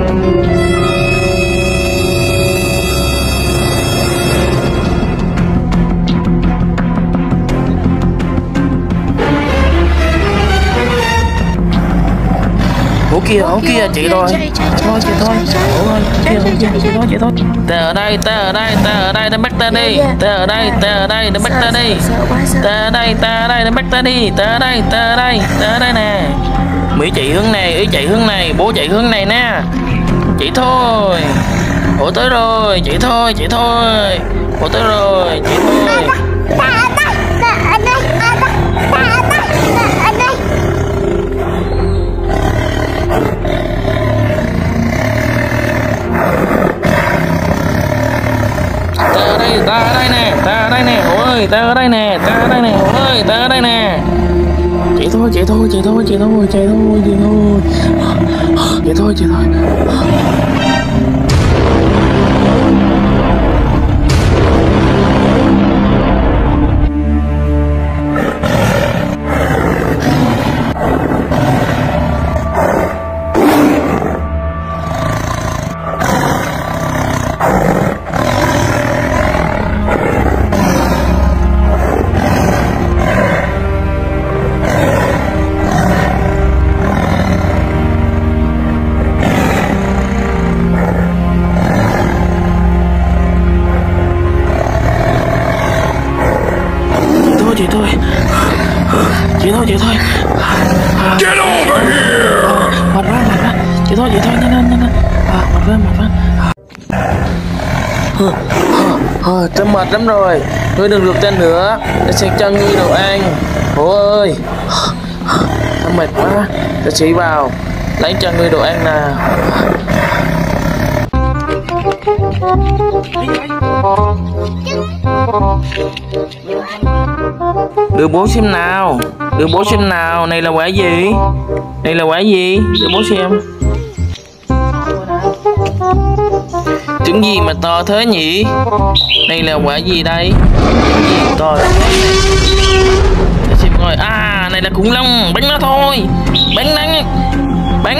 Ổ kia chị thôi. Thôi chị thôi. Chị thôi. Ta ở đây, ta bắt ta đi. Ta ở đây, ta bắt ta đi. Ta ở đây, ta bắt ta đi. Ta ở đây nè. Mỹ chạy hướng này, ý chạy hướng này, bố chạy hướng này nè. Chị thôi. Ủa tới rồi, chị thôi. Ủa tới rồi, chị thôi. Ta ở đây nè, ôi ta ở đây nè, ôi ta ở đây nè. Chị thôi. Get over here. Mệt quá. Chị thôi, nhanh. Tao mệt lắm rồi. Ngươi đừng rượt tên nữa. Tao sẽ cho ngươi đồ ăn. Bố ơi. Tao mệt quá. Tao chỉ vào lấy cho ngươi đồ ăn nè. Đưa bố xem nào. Này là quả gì? Đưa bố xem. Trứng gì mà to thế nhỉ? Này là quả gì đây? To thế này. Để xem coi. À, này là khủng long. Bắn nó thôi. Bắn.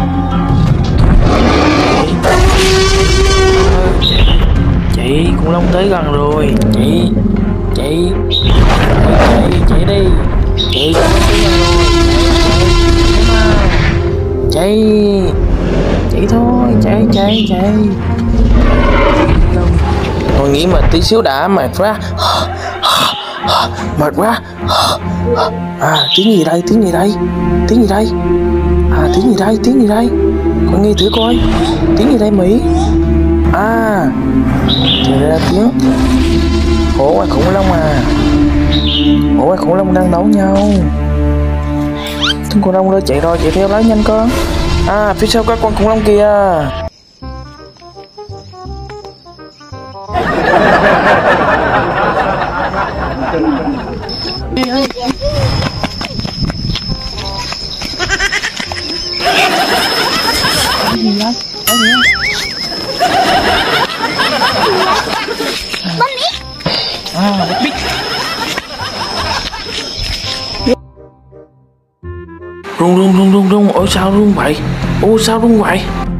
Chị, khủng long tới gần rồi. Chị đi. Chị thôi. Chạy. Tôi nghĩ mà tí xíu đã mệt quá. À, tiếng gì đây? À, tiếng gì đây? Con nghe thử coi. Tiếng gì đây Mỹ? À, thì ra tiếng hổ và khủng long à. Hổ và khủng long đang đấu nhau. Con khủng long đó chạy rồi, chạy theo lấy nhanh con. À, phía sau có con khủng long kìa. Bích. Rung. Ôi sao rung vậy?